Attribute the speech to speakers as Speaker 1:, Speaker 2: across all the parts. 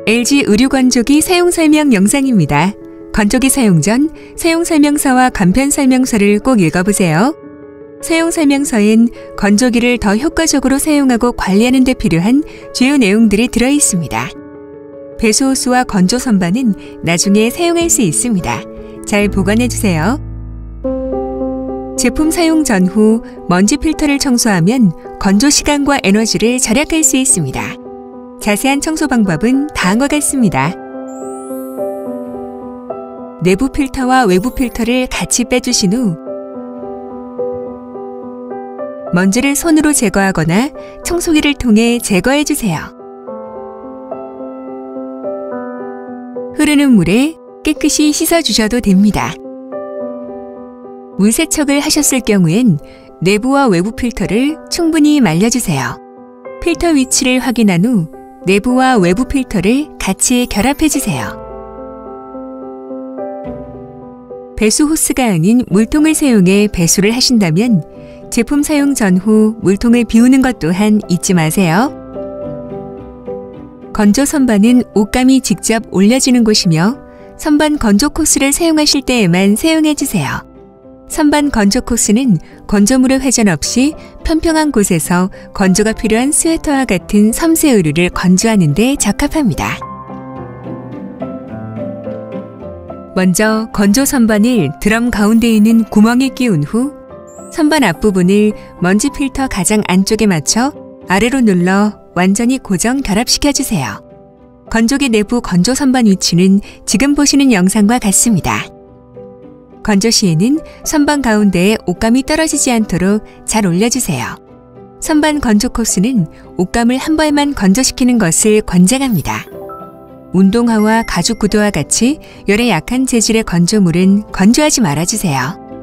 Speaker 1: LG 의류건조기 사용설명 영상입니다. 건조기 사용 전 사용설명서와 간편설명서를 꼭 읽어보세요. 사용설명서엔 건조기를 더 효과적으로 사용하고 관리하는 데 필요한 주요 내용들이 들어있습니다. 배수호스와 건조 선반은 나중에 사용할 수 있습니다. 잘 보관해주세요. 제품 사용 전후 먼지 필터를 청소하면 건조 시간과 에너지를 절약할 수 있습니다. 자세한 청소 방법은 다음과 같습니다. 내부 필터와 외부 필터를 같이 빼주신 후 먼지를 손으로 제거하거나 청소기를 통해 제거해주세요. 흐르는 물에 깨끗이 씻어주셔도 됩니다. 물 세척을 하셨을 경우엔 내부와 외부 필터를 충분히 말려주세요. 필터 위치를 확인한 후 내부와 외부 필터를 같이 결합해주세요. 배수 호스가 아닌 물통을 사용해 배수를 하신다면 제품 사용 전후 물통을 비우는 것 또한 잊지 마세요. 건조 선반은 옷감이 직접 올려지는 곳이며 선반 건조 코스를 사용하실 때에만 사용해주세요. 선반 건조 코스는 건조물의 회전 없이 평평한 곳에서 건조가 필요한 스웨터와 같은 섬세 의류를 건조하는 데 적합합니다. 먼저 건조 선반을 드럼 가운데 있는 구멍에 끼운 후 선반 앞부분을 먼지 필터 가장 안쪽에 맞춰 아래로 눌러 완전히 고정 결합시켜주세요. 건조기 내부 건조 선반 위치는 지금 보시는 영상과 같습니다. 건조 시에는 선반 가운데에 옷감이 떨어지지 않도록 잘 올려주세요. 선반 건조 코스는 옷감을 한 벌만 건조시키는 것을 권장합니다. 운동화와 가죽 구두와 같이 열에 약한 재질의 건조물은 건조하지 말아주세요.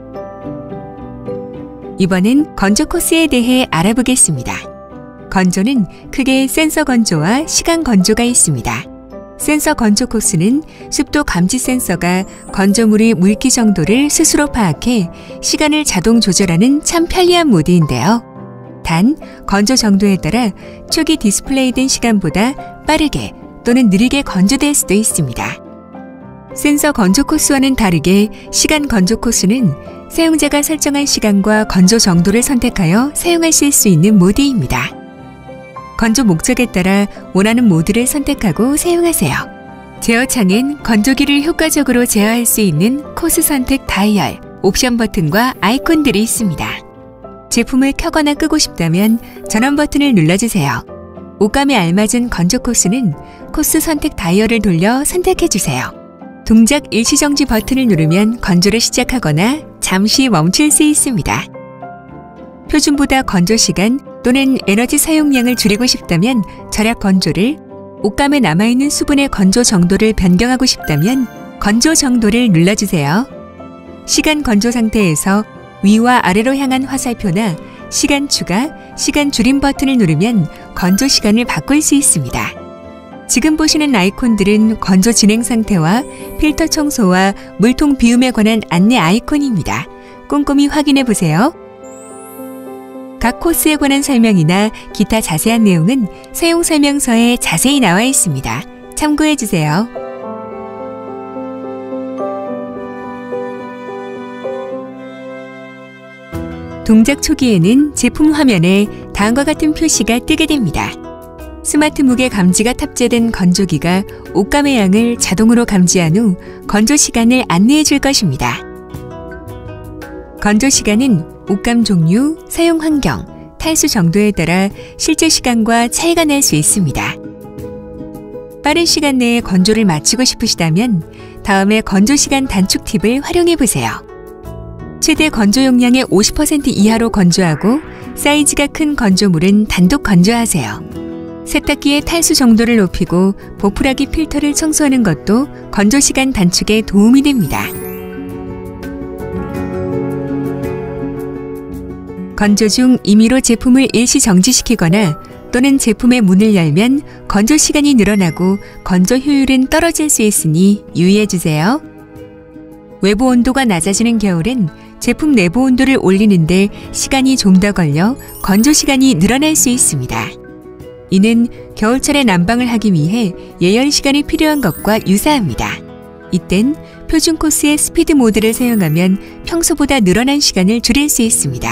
Speaker 1: 이번엔 건조 코스에 대해 알아보겠습니다. 건조는 크게 센서 건조와 시간 건조가 있습니다. 센서 건조 코스는 습도 감지 센서가 건조물의 물기 정도를 스스로 파악해 시간을 자동 조절하는 참 편리한 모드인데요. 단, 건조 정도에 따라 초기 디스플레이된 시간보다 빠르게 또는 느리게 건조될 수도 있습니다. 센서 건조 코스와는 다르게 시간 건조 코스는 사용자가 설정한 시간과 건조 정도를 선택하여 사용하실 수 있는 모드입니다. 건조 목적에 따라 원하는 모드를 선택하고 사용하세요. 제어창엔 건조기를 효과적으로 제어할 수 있는 코스 선택 다이얼, 옵션 버튼과 아이콘들이 있습니다. 제품을 켜거나 끄고 싶다면 전원 버튼을 눌러주세요. 옷감에 알맞은 건조 코스는 코스 선택 다이얼을 돌려 선택해주세요. 동작 일시정지 버튼을 누르면 건조를 시작하거나 잠시 멈출 수 있습니다. 표준보다 건조 시간 또는 에너지 사용량을 줄이고 싶다면 절약 건조를, 옷감에 남아있는 수분의 건조 정도를 변경하고 싶다면 건조 정도를 눌러주세요. 시간 건조 상태에서 위와 아래로 향한 화살표나 시간 추가, 시간 줄임 버튼을 누르면 건조 시간을 바꿀 수 있습니다. 지금 보시는 아이콘들은 건조 진행 상태와 필터 청소와 물통 비움에 관한 안내 아이콘입니다. 꼼꼼히 확인해 보세요. 각 코스에 관한 설명이나 기타 자세한 내용은 사용 설명서에 자세히 나와 있습니다. 참고해 주세요. 동작 초기에는 제품 화면에 다음과 같은 표시가 뜨게 됩니다. 스마트 무게 감지가 탑재된 건조기가 옷감의 양을 자동으로 감지한 후 건조 시간을 안내해 줄 것입니다. 건조 시간은 옷감 종류, 사용 환경, 탈수 정도에 따라 실제 시간과 차이가 날 수 있습니다. 빠른 시간 내에 건조를 마치고 싶으시다면 다음에 건조 시간 단축 팁을 활용해 보세요. 최대 건조 용량의 50% 이하로 건조하고 사이즈가 큰 건조물은 단독 건조하세요. 세탁기의 탈수 정도를 높이고 보풀하기 필터를 청소하는 것도 건조 시간 단축에 도움이 됩니다. 건조 중 임의로 제품을 일시 정지시키거나 또는 제품의 문을 열면 건조 시간이 늘어나고 건조 효율은 떨어질 수 있으니 유의해주세요. 외부 온도가 낮아지는 겨울엔 제품 내부 온도를 올리는데 시간이 좀 더 걸려 건조 시간이 늘어날 수 있습니다. 이는 겨울철에 난방을 하기 위해 예열 시간이 필요한 것과 유사합니다. 이땐 표준 코스의 스피드 모드를 사용하면 평소보다 늘어난 시간을 줄일 수 있습니다.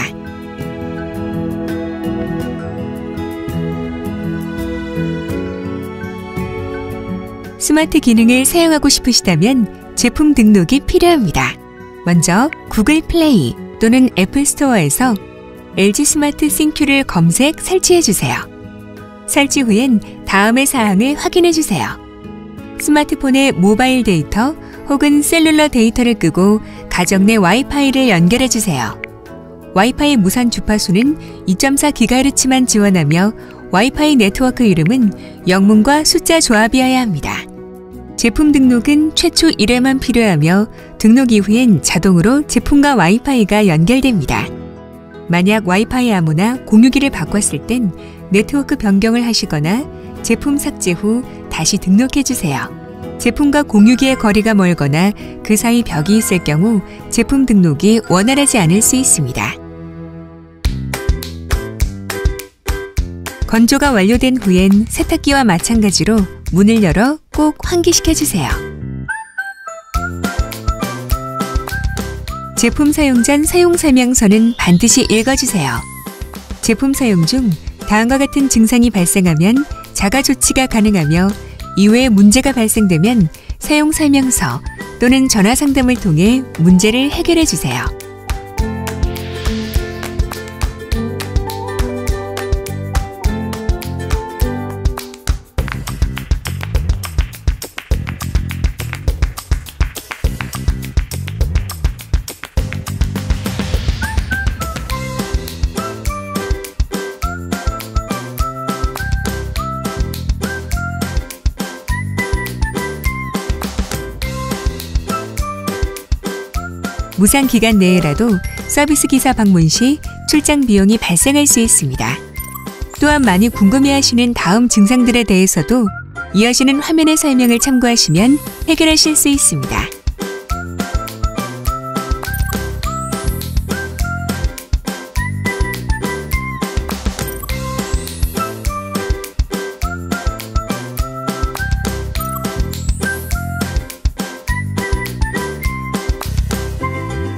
Speaker 1: 스마트 기능을 사용하고 싶으시다면 제품 등록이 필요합니다. 먼저 구글 플레이 또는 애플 스토어에서 LG 스마트 싱큐를 검색, 설치해주세요. 설치 후엔 다음의 사항을 확인해주세요. 스마트폰의 모바일 데이터 혹은 셀룰러 데이터를 끄고 가정 내 와이파이를 연결해주세요. 와이파이 무선 주파수는 2.4GHz만 지원하며 와이파이 네트워크 이름은 영문과 숫자 조합이어야 합니다. 제품 등록은 최초 1회만 필요하며 등록 이후엔 자동으로 제품과 와이파이가 연결됩니다. 만약 와이파이 암호나 공유기를 바꿨을 땐 네트워크 변경을 하시거나 제품 삭제 후 다시 등록해주세요. 제품과 공유기의 거리가 멀거나 그 사이 벽이 있을 경우 제품 등록이 원활하지 않을 수 있습니다. 건조가 완료된 후엔 세탁기와 마찬가지로 문을 열어 꼭 환기시켜주세요. 제품 사용 전 사용 설명서는 반드시 읽어주세요. 제품 사용 중 다음과 같은 증상이 발생하면 자가 조치가 가능하며 이외에 문제가 발생되면 사용 설명서 또는 전화 상담을 통해 문제를 해결해 주세요. 무상 기간 내에라도 서비스 기사 방문 시 출장 비용이 발생할 수 있습니다. 또한 많이 궁금해하시는 다음 증상들에 대해서도 이어지는 화면의 설명을 참고하시면 해결하실 수 있습니다.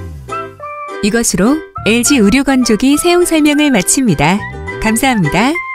Speaker 1: 이것으로 LG 의료건조기 사용 설명을 마칩니다. 감사합니다.